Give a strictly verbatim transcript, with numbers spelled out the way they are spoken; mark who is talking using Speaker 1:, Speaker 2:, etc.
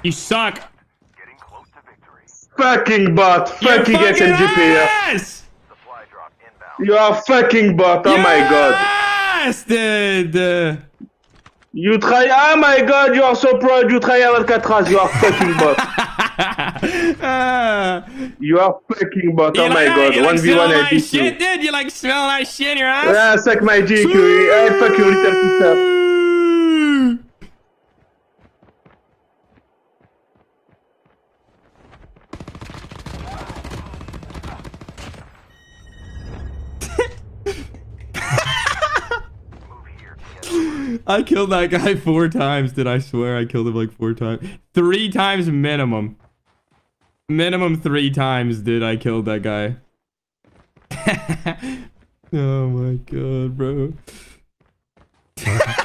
Speaker 1: You suck.
Speaker 2: Getting close to victory.
Speaker 3: Fucking bot. Fucking S M G player.
Speaker 1: Yes!
Speaker 2: Supply drop inbound.
Speaker 3: You are fucking bot. Oh my god.
Speaker 1: Yes, dude.
Speaker 3: You try. Oh my god. You are so proud. You try Alcatraz. You are fucking bot.
Speaker 1: uh,
Speaker 3: You are fucking bot. Oh
Speaker 1: you
Speaker 3: my
Speaker 1: like,
Speaker 3: god.
Speaker 1: you
Speaker 3: one v one
Speaker 1: like
Speaker 3: I beat
Speaker 1: shit,
Speaker 3: you.
Speaker 1: dude. You like smell that shit in your ass?
Speaker 3: Ah, suck my dick. You. I fuck you, little sister.
Speaker 1: I killed that guy four times, did I swear I killed him like four times. Three times minimum. Minimum three times did I kill that guy. Oh my god, bro.